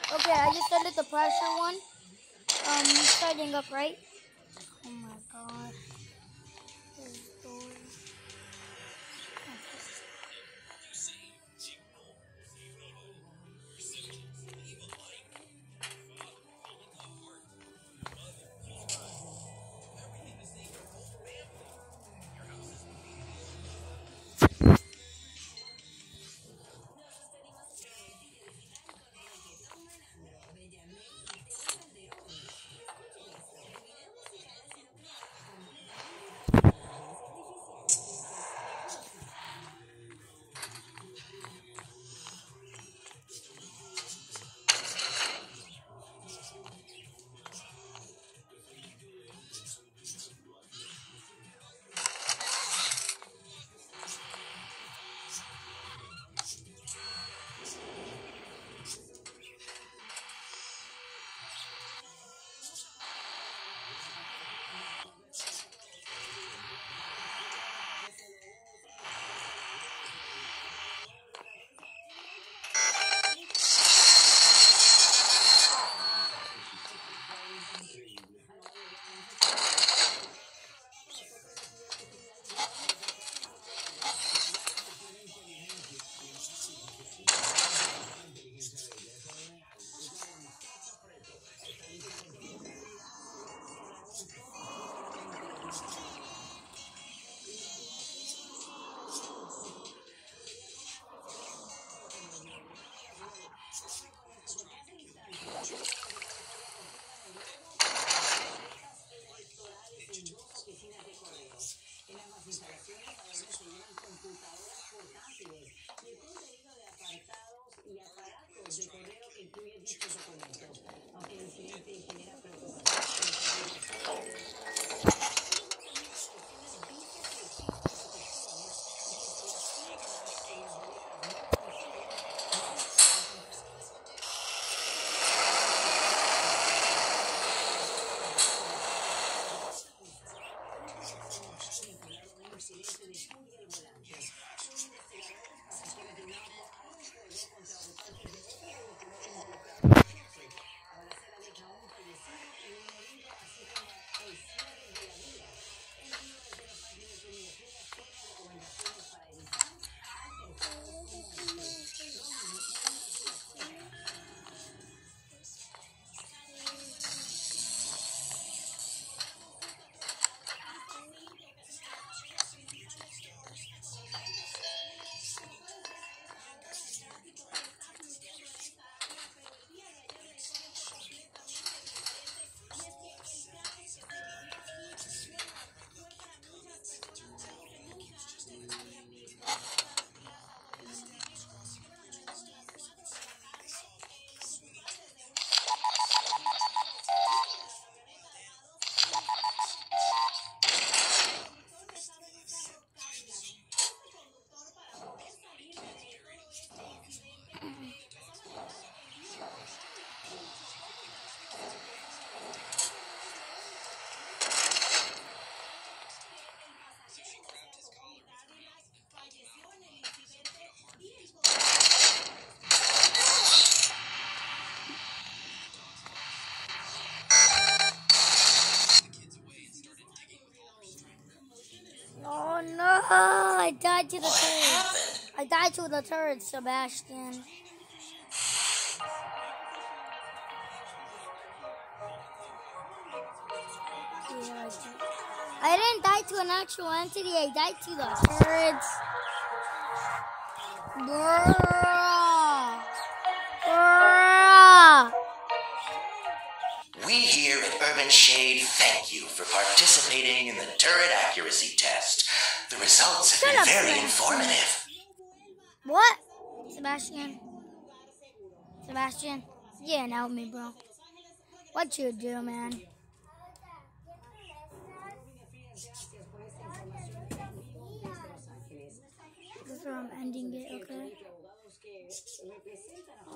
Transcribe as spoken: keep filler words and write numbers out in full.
Okay, I just ended the pressure one. Um, he's starting up, right? Oh my god. His door. Oh no! I died to the turret. I died to the turret, Sebastian. Yeah, I, I didn't die to an actual entity. I died to the turrets. Bruh. Bruh. We here at Urban Shade thank you for participating in the turret accuracy test. The results have Shut been up, very Sebastian. informative. What? Sebastian? Sebastian? Yeah, help me, bro. What you do, man? This is where I'm ending it, okay?